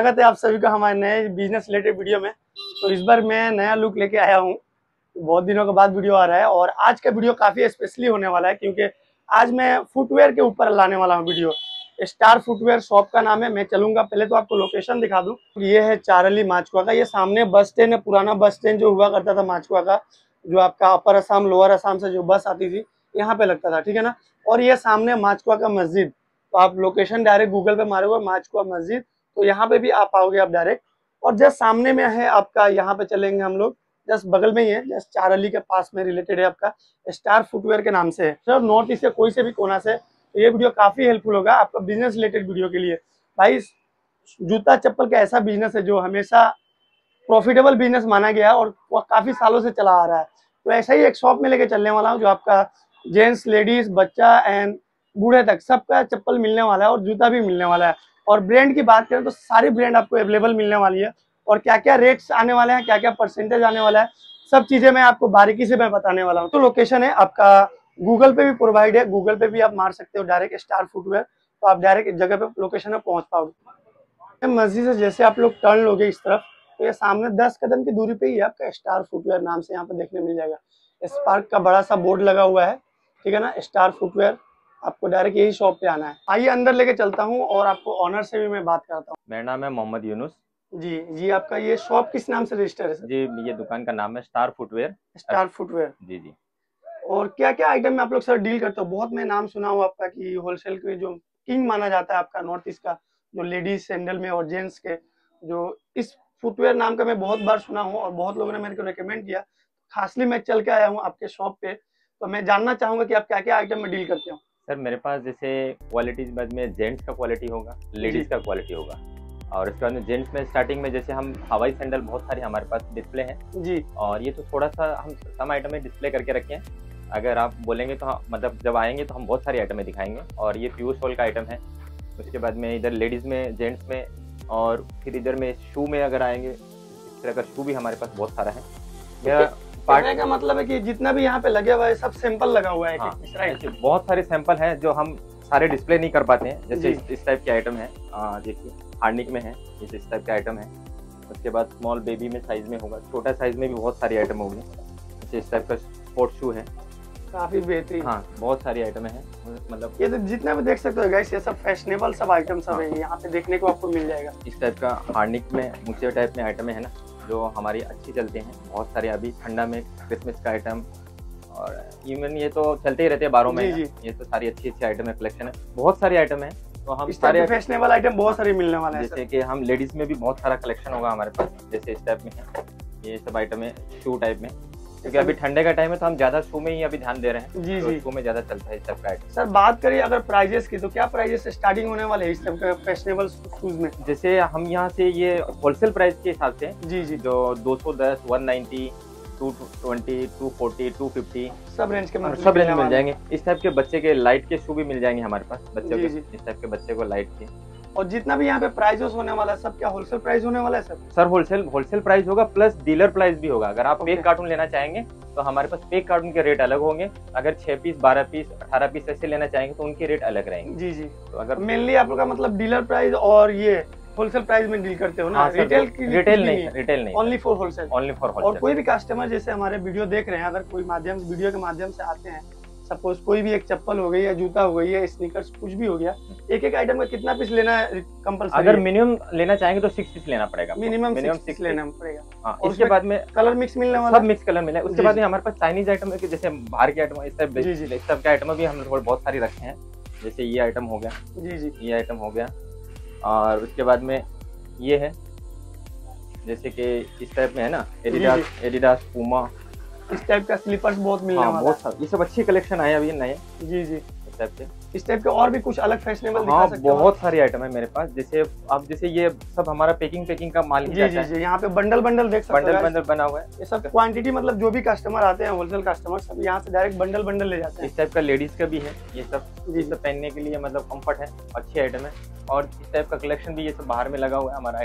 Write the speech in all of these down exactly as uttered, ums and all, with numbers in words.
स्वागत है आप सभी का हमारे नए बिजनेस रिलेटेड वीडियो में। तो इस बार मैं नया लुक लेके आया हूँ, बहुत दिनों के बाद वीडियो आ रहा है और आज का वीडियो काफ़ी स्पेशली होने वाला है क्योंकि आज मैं फुटवेयर के ऊपर लाने वाला हूँ वीडियो। स्टार फुटवेयर शॉप का नाम है। मैं चलूंगा, पहले तो आपको लोकेशन दिखा दूँ। ये है चारली माचकुआ का, ये सामने बस स्टैंड है, पुराना बस स्टैंड जो हुआ करता था माचकुआ का, जो आपका अपर असम लोअर असम से जो बस आती थी यहाँ पे लगता था, ठीक है ना। और ये सामने माचकुआ का मस्जिद, तो आप लोकेशन डायरेक्ट गूगल पे मारोगे माचकुआ मस्जिद तो यहाँ पे भी आप आओगे आप डायरेक्ट। और जस्ट सामने में है आपका, यहाँ पे चलेंगे हम लोग, जस्ट बगल में ही है, जस्ट चारली के पास में रिलेटेड है आपका स्टार फुटवेयर के नाम से है। सर नॉर्थ ईस्ट के कोई से भी कोना से तो ये वीडियो काफी हेल्पफुल होगा आपका बिजनेस रिलेटेड वीडियो के लिए। भाई जूता चप्पल का ऐसा बिजनेस है जो हमेशा प्रॉफिटेबल बिजनेस माना गया है और वो काफी सालों से चला आ रहा है। तो ऐसा ही एक शॉप में लेके चलने वाला हूँ जो आपका जेंट्स, लेडीज, बच्चा एंड बूढ़े तक सबका चप्पल मिलने वाला है और जूता भी मिलने वाला है। और ब्रांड की बात करें तो सारी ब्रांड आपको अवेलेबल मिलने वाली है और क्या क्या रेट्स आने वाले हैं, क्या क्या परसेंटेज आने वाला है, सब चीजें मैं आपको बारीकी से मैं बताने वाला हूँ। तो लोकेशन है आपका गूगल पे भी प्रोवाइड है, गूगल पे भी आप मार सकते हो डायरेक्ट स्टार फुटवेयर, तो आप डायरेक्ट इस जगह पे लोकेशन में पहुंच पाओगे। मस्जिद से जैसे आप लोग टर्न लोगे इस तरफ तो ये सामने दस कदम की दूरी पे ही है आपका स्टार फुटवेयर नाम से यहाँ पे देखने मिल जाएगा। स्पार्क का बड़ा सा बोर्ड लगा हुआ है, ठीक है ना, स्टार फुटवेयर। आपको डायरेक्ट यही शॉप पे आना है। आइए अंदर लेके चलता हूँ और आपको ऑनर से भी मैं बात करता हूँ। मेरा नाम है मोहम्मद यूनुस। जी जी, आपका ये शॉप किस नाम से रजिस्टर है सर? जी, ये दुकान का नाम है स्टार फुटवेयर। स्टार फुटवेयर, जी जी। और क्या क्या आइटम में आप लोग सर डील करते हो? बहुत मैं नाम सुना हूँ आपका कि होलसेल के जो किंग माना जाता है आपका नॉर्थ ईस्ट का, जो लेडीज सैंडल में और जेंट्स के जो इस फुटवेयर नाम का मैं बहुत बार सुना हूँ और बहुत लोगों ने मेरे को रिकमेंड किया। खासली मैं चल के आया हूँ आपके शॉप पे, तो मैं जानना चाहूंगा कि आप क्या क्या आइटम में डील करते हो। सर मेरे पास जैसे क्वालिटीज में जेंट्स का क्वालिटी होगा, लेडीज का क्वालिटी होगा, और इसके बाद में जेंट्स में स्टार्टिंग में जैसे हम हवाई सैंडल बहुत सारे हमारे पास डिस्प्ले हैं जी, और ये तो थोड़ा सा हम कम आइटम में डिस्प्ले करके रखे हैं। अगर आप बोलेंगे तो हम मतलब जब आएंगे तो हम बहुत सारी आइटमें दिखाएंगे। और ये प्योर सोल का आइटम है। उसके बाद में इधर लेडीज में, जेंट्स में, और फिर इधर में शू में अगर आएंगे इस तरह का शू भी हमारे पास बहुत सारा है। मेरा पार्ट का मतलब है कि जितना भी यहाँ पे लगे हुआ है सब सैंपल लगा हुआ है। हाँ, बहुत सारे सैंपल हैं जो हम सारे डिस्प्ले नहीं कर पाते हैं। जैसे इस, इस टाइप के आइटम है, देखिए हार्निक में है, इस इस टाइप का आइटम है। उसके बाद स्मॉल बेबी में साइज में होगा, छोटा साइज में भी बहुत सारी आइटम होगी। जैसे इस टाइप का स्पोर्ट शू है, काफी बेहतरीन। हाँ, बहुत सारी आइटम है। मतलब ये तो जितना भी देख सकते हो गाइस, ये सब फैशनेबल सब आइटम सब है यहाँ पे देखने को आपको मिल जाएगा। इस टाइप का हार्निक में मुझे टाइप में आइटम है ना, जो हमारी अच्छी चलते हैं बहुत सारे। अभी ठंडा में क्रिसमस का आइटम और इवन ये तो चलते ही रहते हैं बारह महीने। ये तो सारी अच्छी अच्छी आइटम है, कलेक्शन है, बहुत सारी आइटम है। तो हम सारे फैशनेबल आइटम बहुत सारी मिलने वाले हैं। जैसे कि हम लेडीज में भी बहुत सारा कलेक्शन होगा हमारे पास, जैसे इस टाइप में है, ये सब आइटम है शू टाइप में, क्योंकि अभी ठंडे का टाइम है तो हम ज्यादा शू में ही अभी ध्यान दे रहे हैं। जी तो जी, शू में ज्यादा चलता है इस सब का। सर बात करिए अगर प्राइजेस की, तो क्या प्राइजेस स्टार्टिंग होने वाले हैं इस सब के फैशनेबल शूज में? जैसे हम यहाँ से ये होलसेल प्राइस के हिसाब से जी जी, जो दो सौ दस, one ninety, two twenty, two forty, two fifty सब रेंज के सब रेंज मिल जाएंगे। इस टाइप के बच्चे के लाइट के शू भी मिल जाएंगे हमारे पास बच्चों के, इस टाइप के बच्चे को लाइट के। और जितना भी यहाँ पे प्राइजेस होने वाला है सब क्या होलसेल प्राइस होने वाला है sir? Sir wholesale wholesale price होगा प्लस डीलर प्राइस भी होगा। अगर आप पेक कार्टून लेना चाहेंगे तो हमारे पास पेक कार्टून के रेट अलग होंगे। अगर छह पीस, बारह पीस, अठारह पीस ऐसे लेना चाहेंगे तो उनके रेट अलग रहेंगे। जी जी, तो अगर मेनली आप लोग का मतलब डीलर प्राइस और ये होलसेल प्राइस में डील करते हो ना? रिटेल की रिटेल नहीं, रिटेल नहीं, only for wholesale, only for wholesale. और कोई भी कस्टमर जैसे हमारे वीडियो देख रहे हैं, अगर कोई माध्यम वीडियो के माध्यम से आते हैं, सपोज कोई भी एक चप्पल हो गई या जूता हो गई या स्नीकर्स कुछ भी हो गया, एक एक आइटम का कितना पीस लेना है कंपल्सरी? अगर मिनिमम लेना चाहेंगे तो सिक्स पीस लेना पड़ेगा, मिनिमम मिनिमम सिक्स लेना पड़ेगा। हाँ, उसके बाद में कलर मिक्स मिलने वाला, सब मिक्स कलर मिले। उसके बाद में हमारे पास चाइनीज आइटम है कि जैसे बाहर के आइटम, इस सब इस सब के आइटम भी हम लोग बहुत सारी रखे हैं। जैसे ये आइटम हो गया, जी जी, ये आइटम हो गया। और उसके बाद में ये है जैसे कि इस टाइप में है ना, एडिडास, एडिडास, पूमा, इस टाइप का स्लीपर्स बहुत मिलने वाला है। बहुत सारे ये सब अच्छी कलेक्शन आए अभी नए। जी जी, इस टाइप के इस टाइप के और भी कुछ अलग फैशनेबल दिखा सकते हो? बहुत सारी आइटम है मेरे पास। जैसे अब जैसे ये सब हमारा पैकिंग पैकिंग का माल। जी जी जी, यहाँ पे बंडल बंडल देख सकते हो, बंडल बंडल बना हुआ है। ये सब क्वांटिटी, मतलब जो भी कस्टमर आते हैं होलसेल कस्टमर सब यहाँ से डायरेक्ट बंडल बंडल ले जाते हैं। इस टाइप का लेडीज का भी है ये सब, ये सब पहनने के लिए मतलब कम्फर्ट है, अच्छी आइटम है। और इस टाइप का कलेक्शन भी ये सब बाहर में लगा हुआ है हमारा आइटम का।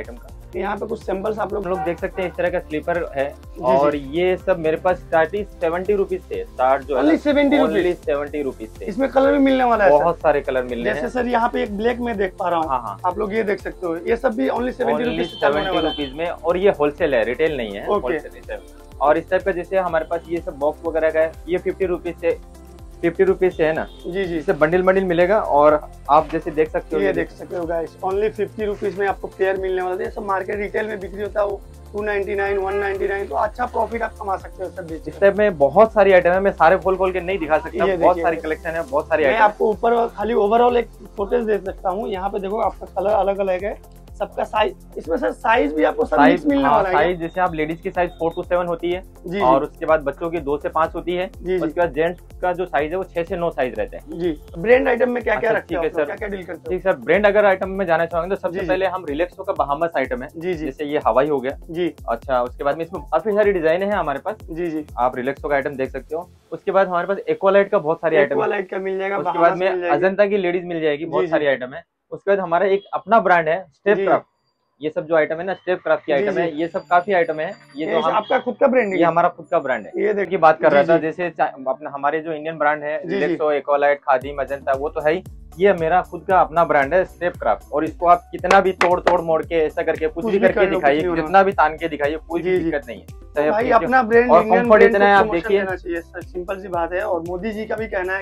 यहाँ पे कुछ सैंपल्स आप लोग लोग देख सकते हैं, इस तरह का स्लीपर है। और ये सब मेरे पास स्टार्टिंग सेवेंटी रुपीज से स्टार्ट जो है सेवेंटी रुपीज सेवेंटी रुपीज से। इसमें कलर भी मिलने वाला है, बहुत सारे कलर मिलने हैं। जैसे सर यहाँ पे एक ब्लैक में देख पा रहा हूँ। हाँ हाँ, आप लोग ये देख सकते हो, ये सब भी ओनली सेवेंटी रुपीज में। और ये होलसेल है, रिटेल नहीं है, होलसेल है। और इस टाइप का जैसे हमारे पास ये सब बॉक्स वगैरह का है, ये फिफ्टी रुपीज से फिफ्टी रुपीज से है ना जी जी, इससे बंडल बंडल मिलेगा। और आप जैसे देख सकते हो, ये देख सकते हो गाइस, ओनली फिफ्टी रुपीज में आपको पेयर मिलने वाला है। सब मार्केट रिटेल में बिक्री होता है वो two ninety nine, one ninety nine, तो अच्छा प्रॉफिट आप कमा सकते हो सब बेच। इस टाइप में बहुत सारी आइटम है, मैं सारे खोल खोल के नहीं दिखा सकता, बहुत सारी कलेक्शन है, बहुत सारी आइटम। मैं आपको ऊपर खाली ओवरऑल एक फोटोज दे सकता हूँ। यहाँ पे देखो आपका कलर अलग अलग है, सबका साइज, इसमें सर साइज भी आपको सब मिक्स मिलने वाला है। साइज जैसे आप लेडीज की साइज फोर टू सेवन होती है जी, और उसके बाद बच्चों की दो से पांच होती है जी, उसके बाद जेंट्स का जो साइज है वो छह से नौ साइज रहते हैं जी। ब्रांड आइटम में क्या क्या रखते हैं सर, क्या क्या डील करते हैं? ठीक सर, ब्रांड अगर आइटम में जाना चाहोगे तो सबसे पहले हम रिलैक्सो का बहामस आइटम है जी, जैसे ये हवाई हो गया जी। अच्छा, उसके बाद में इसमें काफी सारी डिजाइन है हमारे पास जी जी, आप रिलैक्सो का आइटम देख सकते हो। उसके बाद हमारे पास एक्वालाइट का बहुत सारी आइटम का मिल जाएगा। उसके बाद में अजंता की लेडीज मिल जाएगी, बहुत सारी आइटम है। उसके बाद हमारा एक अपना ब्रांड है स्टेप क्राफ्ट, ये सब जो आइटम है ना स्टेप क्राफ्ट की आइटम है, ये सब काफी आइटम है। ये जो हम आपका खुद का ब्रांड है, ये हमारा खुद का ब्रांड है। ये देखिए बात कर रहा था, जैसे अपना हमारे जो इंडियन ब्रांड है रिलैक्सो, एक्वालाइट, खादी, अजंता, वो तो है ही। ये मेरा खुद का अपना ब्रांड है स्टेप क्राफ्ट। और इसको आप कितना भी तोड़ तोड़ मोड़ के ऐसा करके कुछ भी करके दिखाइए, जितना भी तान के दिखाइए, कोई भी दिक्कत नहीं है भाई। अपना ब्रांड और कंफर्ट इतना है, आप देखिए, सिंपल सी बात है। और मोदी जी का भी कहना है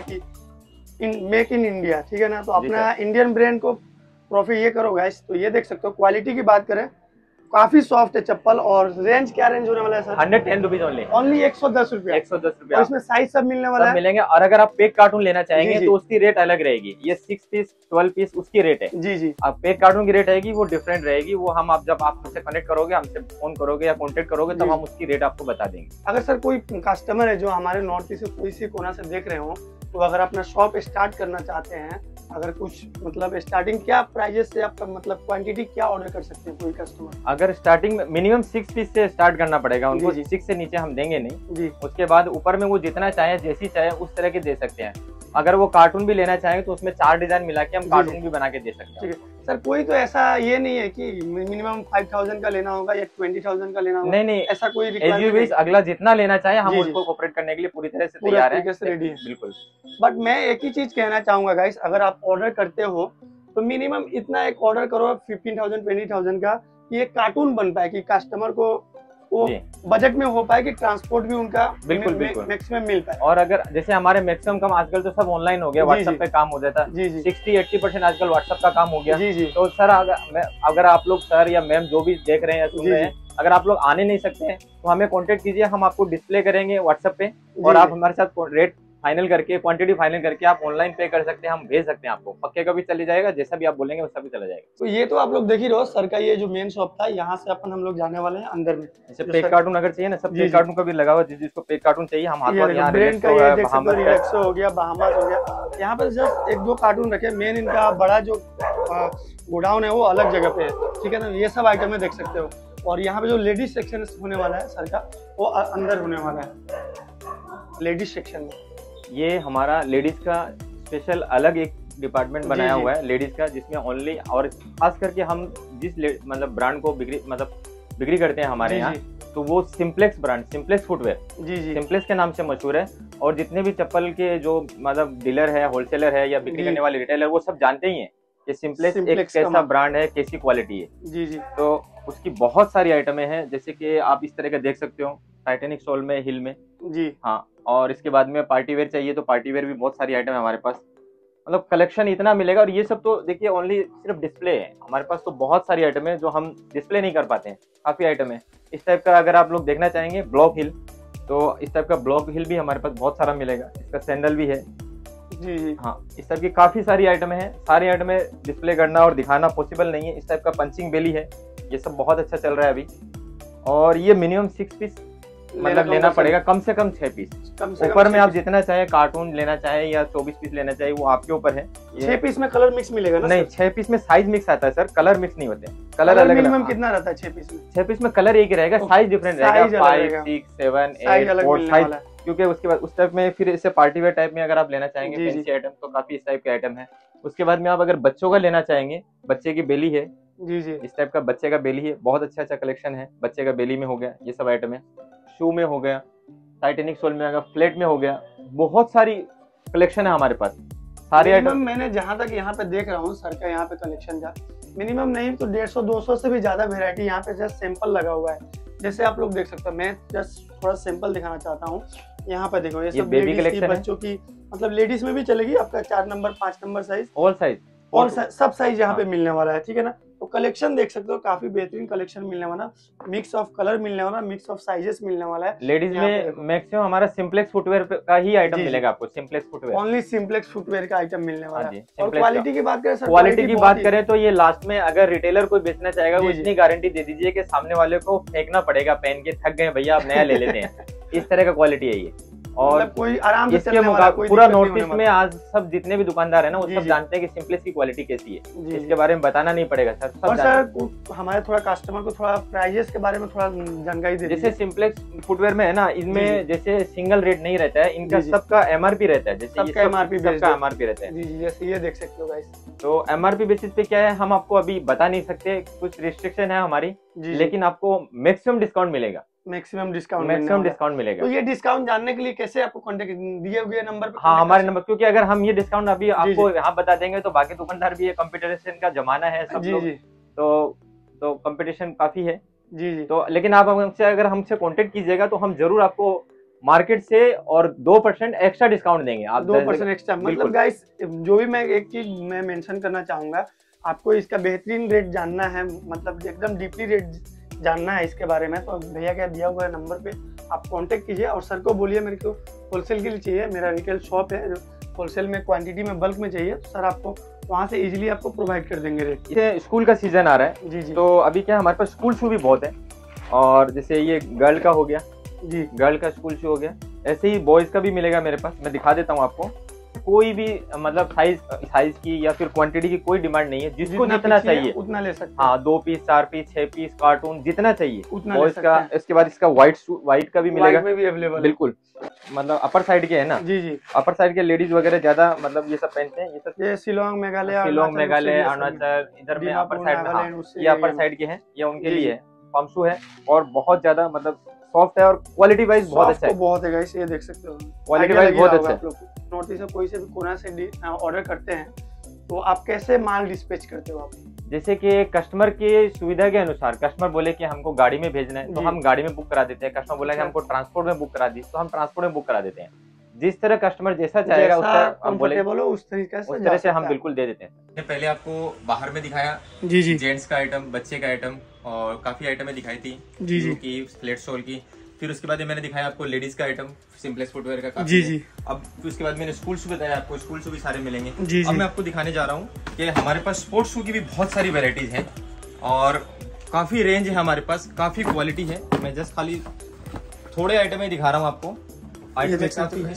कि मेक इन इंडिया, ठीक है ना, तो अपना इंडियन ब्रांड को प्रॉफिट ये करो गाइस। तो ये देख सकते हो, क्वालिटी की बात करें काफी सॉफ्ट है चप्पल। और रेंज क्या रेंज होने वाला है sir? Hundred ten rupees only, only एक सौ दस रुपया, एक सौ दस रुपया। इसमें साइज सब मिलने वाला है, मिलेंगे। और अगर आप पैक कार्टून लेना चाहेंगे तो उसकी रेट अलग रहेगी। ये सिक्स पीस, ट्वेल्व पीस उसकी रेट है जी जी। आप पैक कार्टून की रेट रहेगी वो डिफरेंट रहेगी। वो हम आप जब आप हमसे कनेक्ट करोगे, हमसे फोन करोगे या कॉन्टेक्ट करोगे, तब हम उसकी रेट आपको बता देंगे। अगर सर कोई कस्टमर है जो हमारे नॉर्थ ईस्ट से कोई सी कोना से देख रहे हो, तो अगर अपना शॉप स्टार्ट करना चाहते हैं, अगर कुछ मतलब स्टार्टिंग क्या प्राइजेस से आपका मतलब क्वांटिटी क्या ऑर्डर कर सकते हैं कोई कस्टमर? अगर स्टार्टिंग में मिनिमम सिक्स पीस से स्टार्ट करना पड़ेगा उनको, सिक्स से नीचे हम देंगे नहीं जी। उसके बाद ऊपर में वो जितना चाहे, जैसी चाहे उस तरह के दे सकते हैं। अगर वो कार्टून भी लेना चाहेंगे तो उसमें चार डिजाइन मिला के हम कार्टून भी बना के दे सकते हैं। सर कोई तो ऐसा ये नहीं है कि मिनिमम फाइव थाउजेंड का लेना होगा या ट्वेंटी थाउजेंड का लेना होगा? नहीं नहीं, ऐसा कोई रिक्वायरमेंट। अगला जितना लेना चाहे हम उसको कोऑपरेट करने के लिए पूरी तरह से तैयार हैं, रेडी है बिल्कुल। बट मैं एक ही चीज कहना चाहूंगा गाइस, अगर आप ऑर्डर करते हो तो मिनिमम इतना एक ऑर्डर करो फिफ्टीन थाउजेंड ट्वेंटी थाउजेंड का, कि एक कार्टून बन पाए, कि कस्टमर को वो बजट में हो पाए, कि ट्रांसपोर्ट भी उनका बिल्कुल बिल्कुल मैक्सिमम मिल पाए। और अगर जैसे हमारे मैक्सिमम काम आजकल तो सब ऑनलाइन हो गया, व्हाट्सएप पे काम हो जाता है, सिक्सटी एट्टी परसेंट आजकल व्हाट्सएप का काम हो गया जी जी। तो सर अगर अगर आप लोग सर या मैम जो भी देख रहे हैं या सुन रहे हैं, अगर आप लोग आने नहीं सकते हैं तो हमें कांटेक्ट कीजिए, हम आपको डिस्प्ले करेंगे व्हाट्सएप पे, और आप हमारे साथ रेट फाइनल करके, क्वांटिटी फाइनल करके आप ऑनलाइन पे कर सकते हैं, हम भेज सकते हैं आपको। पक्के का भी चले जाएगा, जैसा भी आप बोलेंगे वैसा भी चला जाएगा। तो ये तो आप लोग देख ही रहे हो, सर का ये जो मेन शॉप था, यहाँ से अपन हम लोग जाने वाले हैं अंदर में। जैसे पेक कार्टून अगर चाहिए ना, सब पेक कार्टून का भी लगा हुआ, जिसको पेक कार्टून चाहिए हम हाथ यहाँ ब्रांड का ये देख सकते हो, रिलैक्सो हो गया, बहामास हो गया। यहाँ पर जस्ट एक दो कार्टून रखे, मेन इनका बड़ा जो गोडाउन है वो अलग जगह पे है, ठीक है ना। ये सब आइटमें देख सकते हो। और यहाँ पे जो लेडीज सेक्शन होने वाला है सर का, वो अंदर होने वाला है लेडीज सेक्शन में। ये हमारा लेडीज का स्पेशल अलग एक डिपार्टमेंट बनाया हुआ है लेडीज का, जिसमें ओनली और खास करके हम जिस मतलब ब्रांड को बिक्री मतलब बिक्री करते हैं हमारे यहाँ, तो वो सिंप्लेक्स ब्रांड, सिंप्लेक्स फुटवेयर जी जी, सिंप्लेक्स के नाम से मशहूर है। और जितने भी चप्पल के जो मतलब डीलर है, होलसेलर है या बिक्री करने वाले रिटेलर, वो सब जानते ही हैं कि सिंप्लेक्स एक कैसा ब्रांड है, कैसी क्वालिटी है जी जी। तो उसकी बहुत सारी आइटमें हैं, जैसे कि आप इस तरह का देख सकते हो, टाइटेनिक सोल में, हिल में जी हाँ। और इसके बाद में पार्टी वेयर चाहिए तो पार्टी वेयर भी बहुत सारी आइटम है हमारे पास, मतलब कलेक्शन इतना मिलेगा। और ये सब तो देखिए ओनली सिर्फ डिस्प्ले है, हमारे पास तो बहुत सारी आइटम है जो हम डिस्प्ले नहीं कर पाते हैं, काफी आइटम है। इस टाइप का अगर आप लोग देखना चाहेंगे ब्लॉक हिल, तो इस टाइप का ब्लॉक हिल भी हमारे पास बहुत सारा मिलेगा। इसका सैंडल भी है जी जी हाँ। इस टाइप की काफी सारी आइटम है, सारी आइटमें डिस्प्ले करना और दिखाना पॉसिबल नहीं है। इस टाइप का पंचिंग बेली है, ये सब बहुत अच्छा चल रहा है अभी। और ये मिनिमम सिक्स पीस मतलब लेना पड़ेगा, कम से कम छह पीस। ऊपर में आप जितना चाहे कार्टून लेना चाहे या चौबीस पीस लेना चाहे, वो आपके ऊपर है। छह पीस में कलर मिक्स मिलेगा ना? नहीं, छह पीस में साइज मिक्स आता है सर, कलर मिक्स नहीं होते। कलर अलग मिनिमम कितना रहता है छह पीस में? छह पीस में कलर एक ही रहेगा, साइज डिफरेंट रहेगा, five six seven eight four size. क्योंकि उसके बाद उस टाइप में फिर इसे पार्टी वेयर टाइप में अगर आप लेना चाहेंगे फैंसी आइटम, तो काफी इस टाइप के आइटम है। उसके बाद में आप अगर बच्चों का लेना चाहेंगे, बच्चे की बेली है, जी जी। इस टाइप का बच्चे का बेली है, बहुत अच्छा अच्छा कलेक्शन है। बच्चे का बेली में हो गया, ये सब आइटम है। शू में हो गया, टाइटेनिक सोल में आ गया, फ्लेट में हो गया, बहुत सारी कलेक्शन है हमारे पास। सारे आइटम मैंने जहाँ तक यहाँ पे देख रहा हूँ सर का यहाँ पे कलेक्शन का मिनिमम नहीं तो डेढ़ सौ दो सौ से भी ज्यादा वेरायटी यहाँ पे जस्ट सैंपल लगा हुआ है। जैसे आप लोग देख सकते हो, मैं जस्ट थोड़ा सैंपल दिखाना चाहता हूँ। यहाँ पे देखो ये, ये सब बेबी कलेक्शन, बच्चों की मतलब लेडीज में भी चलेगी, आपका चार नंबर पांच नंबर साइज, ऑल साइज और सब साइज यहाँ पे मिलने वाला है, ठीक है ना। तो कलेक्शन देख सकते हो, काफी बेहतरीन कलेक्शन मिलने वाला, मिक्स ऑफ कलर मिलने वाला, मिक्स ऑफ साइजेस मिलने वाला है। लेडीज में मैक्सिमम हमारा सिंप्लेक्स फुटवेयर का ही आइटम मिलेगा आपको, Simplex footwear, only Simplex footwear का आइटम मिलने वाला है। और क्वालिटी की बात करें सर, क्वालिटी की बात करें तो ये लास्ट में अगर रिटेलर कोई बेचना चाहेगा वो इतनी गारंटी दे दीजिए कि सामने वाले को फेंकना पड़ेगा, पहन के थक गए भैया आप नया ले लेते हैं, इस तरह का क्वालिटी है ये। और मतलब कोई आराम से इसके मुकाबले पूरा नॉर्थ ईस्ट में आज सब जितने भी दुकानदार है ना वो सब जानते हैं कि सिंप्लेक्स की क्वालिटी कैसी है, इसके बारे में बताना नहीं पड़ेगा सर। सब और सर हमारे थोड़ा कस्टमर को थोड़ा प्राइजेस के बारे में थोड़ा जानकारी दे दीजिए। जैसे सिंप्लेक्स फुटवेयर में है ना, इनमें जैसे सिंगल रेट नहीं रहता है, इनका सबका एमआरपी रहता है, जैसे सबका एमआरपी सबका एमआरपी रहता है। जी जी, जैसे ये देख सकते हो गाइस। तो एमआरपी बेसिस पे क्या है हम आपको अभी बता नहीं सकते, कुछ रिस्ट्रिक्शन है हमारी, लेकिन आपको मैक्सिमम डिस्काउंट मिलेगा, मैक्सिमम डिस्काउंट मैक्सिमम डिस्काउंट मिलेगा। तो ये डिस्काउंट जानने के लिए कैसे आपको कांटेक्ट दिए हुए नंबर पे? हाँ हमारे नंबर, क्योंकि अगर हम ये डिस्काउंट अभी आपको यहाँ बता देंगे तो बाकी दुकानदार भी, कंपटीशन का जमाना है सब लोग, तो तो कंपटीशन काफी है जी जी। तो लेकिन आप हमसे अगर हमसे कांटेक्ट कीजिएगा तो हम जरूर आपको मार्केट से और दो परसेंट एक्स्ट्रा डिस्काउंट देंगे। आप दो परसेंट एक्स्ट्रा, मतलब गाइस जो भी मैं एक चीज मैं मेंशन करना चाहूंगा, आपको इसका बेहतरीन रेट जानना है, मतलब एकदम डीपली रेट जानना है इसके बारे में, तो भैया क्या दिया हुआ है नंबर पे आप कांटेक्ट कीजिए और सर को बोलिए मेरे को होलसेल के लिए चाहिए, मेरा रिटेल शॉप है, होलसेल में क्वांटिटी में बल्क में चाहिए, तो सर आपको वहाँ से इजीली आपको प्रोवाइड कर देंगे रेट। ये स्कूल का सीजन आ रहा है जी जी, तो अभी क्या हमारे पास स्कूल शू भी बहुत है, और जैसे ये गर्ल का हो गया जी, गर्ल का स्कूल शू हो गया, ऐसे ही बॉयज का भी मिलेगा मेरे पास, मैं दिखा देता हूँ आपको। कोई भी मतलब साइज साइज की या फिर क्वांटिटी की कोई डिमांड नहीं है, जिसको जितना चाहिए उतना ले सकते हैं। हाँ, दो पीस चार पीस छह पीस कार्टून जितना चाहिए उतना बॉयज का। इसके बाद इसका व्हाइट व्हाइट का भी मिलेगा, में भी अवेलेबल, बिल्कुल, मतलब अपर साइड के है ना जी जी, अपर साइड के लेडीज वगैरह ज्यादा मतलब ये सब पहनते हैं, ये सब ये शिलोंग मेघालय शिलोंग मेघालय अरुणाचल इधर में अपर साइड में, ये अपर साइड के हैं, ये उनके लिए है, पम्प शू है और बहुत ज्यादा मतलब सॉफ्ट है और क्वालिटी वाइज बहुत अच्छा है, बहुत है गाइस, ये देख सकते हो, क्वालिटी वाइज बहुत अच्छा है। नॉर्थ ईस्ट से कोई से भी कोना से ऑर्डर करते हैं तो आप कैसे माल डिस्पैच करते हो आप? जैसे कि कस्टमर की सुविधा के अनुसार, कस्टमर बोले कि हमको गाड़ी में भेजना है तो हम गाड़ी में बुक करा देते हैं, कस्टमर बोला कि हमको ट्रांसपोर्ट में बुक करा दी तो हम ट्रांसपोर्ट में बुक करा देते हैं, जिस तरह कस्टमर जैसा चाहेगा उस तरह हम बोले उस तरीके से उस तरह से हम बिल्कुल दे देते हैं। पहले आपको बाहर में दिखाया जी जी, जेंट्स का आइटम, बच्चे का आइटम और काफी आइटमें दिखाई थी जी जी की फ्लेट सोल की, फिर उसके बाद मैंने दिखाया आपको लेडीज का आइटम सिंप्लेक्स फुटवेयर का काफी जी जी, अब फिर उसके बाद मैंने स्कूल शू बताया आपको, स्कूल शू भी सारे मिलेंगे जी जी। अब मैं आपको दिखाने जा रहा हूँ कि हमारे पास स्पोर्ट्स शू की भी बहुत सारी वेराइटीज हैं और काफी रेंज है हमारे पास, काफी क्वालिटी है। मैं जस्ट खाली थोड़े आइटम ही दिखा रहा हूँ आपको, आइटम काफी है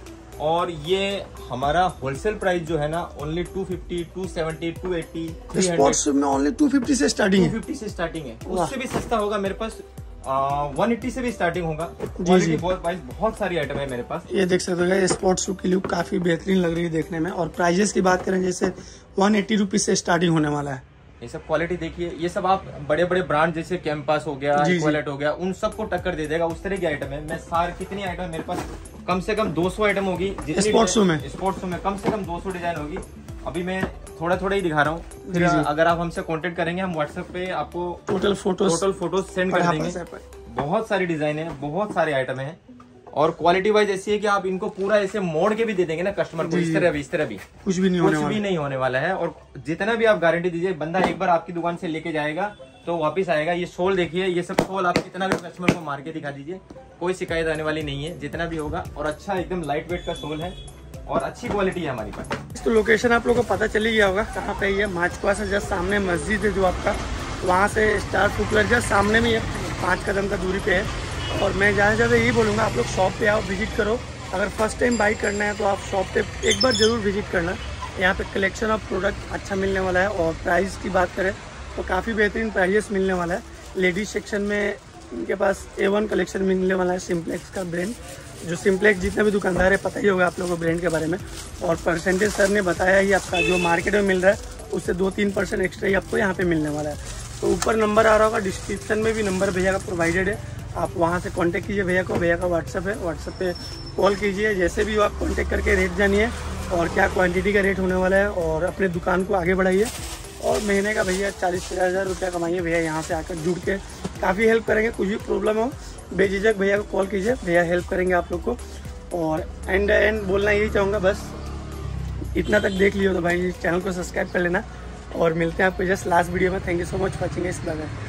और ये हमारा होलसेल प्राइस जो है ना only two fifty, two seventy, two eighty, sports में ओनली टू फिफ्टी से स्टार्टिंग है, टू फिफ्टी से स्टार्टिंग है, उससे भी सस्ता होगा मेरे पास वन एटी से भी स्टार्टिंग होगा। जी जी, बहुत बहुत सारी आइटम है मेरे पास। ये देख सकते हो स्पोर्ट्स शू की लुक काफी बेहतरीन लग रही है देखने में, और प्राइजेस की बात करें जैसे वन एटी रुपीज से स्टार्टिंग होने वाला है। ये सब क्वालिटी देखिए, ये सब आप बड़े बड़े ब्रांड जैसे कैंपस हो गया, इक्वलेट हो गया, उन सबको टक्कर दे देगा, उस तरह की आइटम है। मैं सार कितनी आइटम मेरे पास कम से कम दो सौ आइटम होगी स्पोर्ट्स शू में, स्पोर्ट्स शू में कम से कम दो सौ डिजाइन होगी। अभी मैं थोड़ा थोड़ा ही दिखा रहा हूँ, फिर अगर आप हमसे कांटेक्ट करेंगे हम व्हाट्सएप पे आपको total photos total photos send कर देंगे। बहुत सारी डिजाइन है, बहुत सारे आइटम है और क्वालिटी वाइज ऐसी है कि आप इनको पूरा ऐसे मोड़ के भी दे देंगे ना कस्टमर को, इस तरह भी इस तरह भी कुछ भी नहीं होने कुछ वाला भी नहीं होने वाला है। और जितना भी आप गारंटी दीजिए, बंदा एक बार आपकी दुकान से लेके जाएगा तो वापस आएगा। ये सोल देखिए, ये सब सोल आप कितना भी कस्टमर को मार के दिखा दीजिए, कोई शिकायत आने वाली नहीं है, जितना भी होगा। और अच्छा एकदम लाइट वेट का सोल है और अच्छी क्वालिटी है हमारी पास। तो लोकेशन आप लोगों को पता चल ही गया होगा कहाँ पे ये माचकुआ से जस्ट सामने मस्जिद है जो आपका, वहाँ से स्टार फुटवेयर जस्ट सामने में पाँच कदम का दूरी पे है। और मैं ज़्यादा से ज़्यादा यही बोलूँगा आप लोग शॉप पे आओ, विजिट करो। अगर फर्स्ट टाइम बाई करना है तो आप शॉप पे एक बार ज़रूर विजिट करना। यहाँ पे कलेक्शन ऑफ प्रोडक्ट अच्छा मिलने वाला है। और प्राइस की बात करें तो काफ़ी बेहतरीन प्राइजेस मिलने वाला है। लेडीज सेक्शन में इनके पास ए वन कलेक्शन मिलने वाला है, सिंप्लेक्स का ब्रांड। जो सिंप्लेक्स जितने भी दुकानदार है पता ही होगा आप लोगों को ब्रांड के बारे में। और परसेंटेज सर ने बताया ही आपका जो मार्केट में मिल रहा है उससे दो तीन परसेंट एक्स्ट्रा ही आपको यहाँ पे मिलने वाला है। तो ऊपर नंबर आ रहा होगा, डिस्क्रिप्शन में भी नंबर भैया का प्रोवाइडेड है, आप वहाँ से कांटेक्ट कीजिए भैया को। भैया का व्हाट्सअप है, व्हाट्सअप पे कॉल कीजिए, जैसे भी हो आप कांटेक्ट करके रेट जानिए और क्या क्वांटिटी का रेट होने वाला है, और अपने दुकान को आगे बढ़ाइए। और महीने का भैया चालीस पचास हज़ार रुपया कमाइए। भैया यहाँ से आकर जुड़ के काफ़ी हेल्प करेंगे। कुछ भी प्रॉब्लम हो बेझिझक भैया को कॉल कीजिए, भैया हेल्प करेंगे आप लोग को। और एंड एंड बोलना यही चाहूँगा, बस इतना तक देख लियो तो भाई चैनल को सब्सक्राइब कर लेना, और मिलते हैं आपको जस्ट लास्ट वीडियो में। Thank you so much watching इस बार।